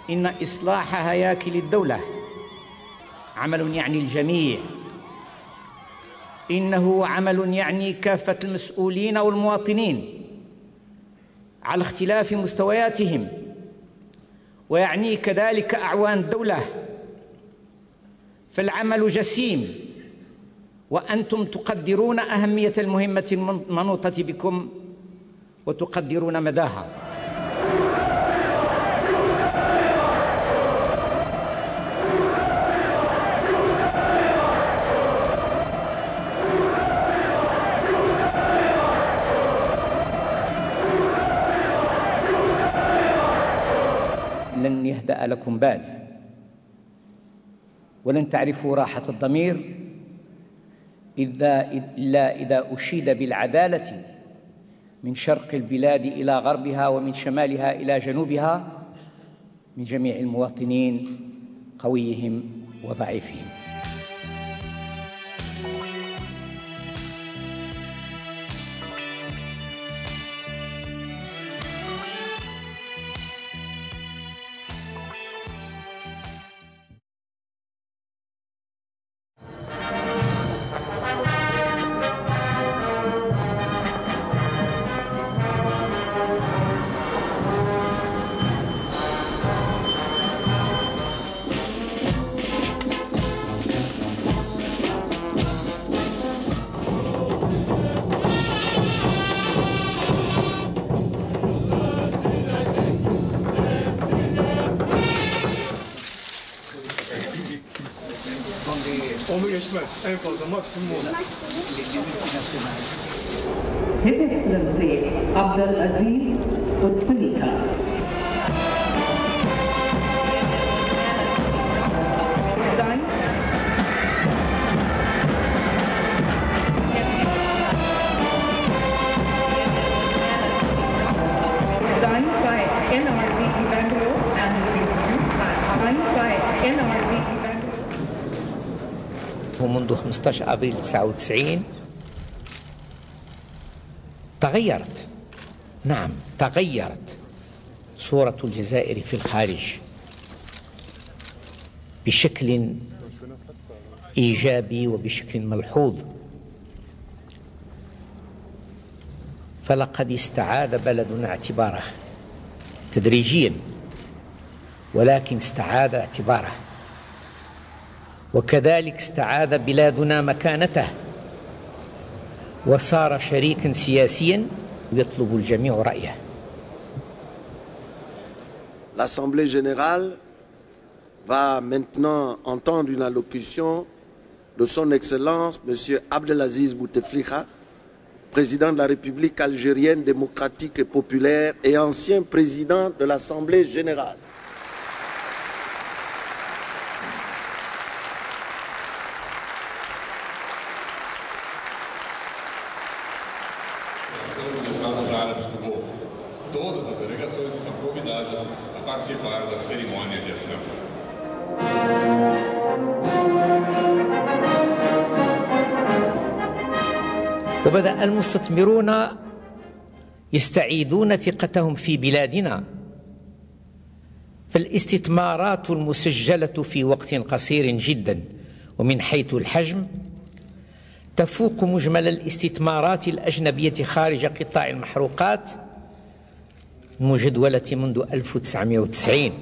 إن إصلاح هياكل الدولة عمل يعني الجميع، إنه عمل يعني كافة المسؤولين والمواطنين على اختلاف مستوياتهم، ويعني كذلك أعوان الدولة. فالعمل جسيم، وأنتم تقدرون أهمية المهمة المنوطة بكم وتقدرون مداها. لن يهدأ لكم بال، ولن تعرفوا راحة الضمير إلا إذا أشيد بالعدالة من شرق البلاد إلى غربها ومن شمالها إلى جنوبها، من جميع المواطنين قويهم وضعيفهم. His Excellency Abdelaziz Bouteflika. Designed by NRD Bangalore and is being produced by NRD Bangalore. ومنذ 15 أبريل 99 تغيرت، نعم تغيرت صورة الجزائر في الخارج بشكل إيجابي وبشكل ملحوظ. فلقد استعاد بلدنا اعتباره تدريجيا، ولكن استعاد اعتباره، وكذلك استعاد بلادنا مكانته وصار شريكا سياسيا يطلب الجميع رأيه. L'Assemblée générale va maintenant entendre une allocution de son Excellence M. Abdelaziz Bouteflika, président de la République algérienne démocratique et populaire et ancien président de l'Assemblée générale. Dos Estados Árabes do Golfo. Todas as delegações estão convidadas a participar da cerimônia de assinatura. وبدأ المستثمرون يستعيدون ثقتهم في بلادنا، فالاستثمارات المسجلة في وقت قصير جدا ومن حيث الحجم تفوق مجمل الاستثمارات الأجنبية خارج قطاع المحروقات المجدولة منذ 1990.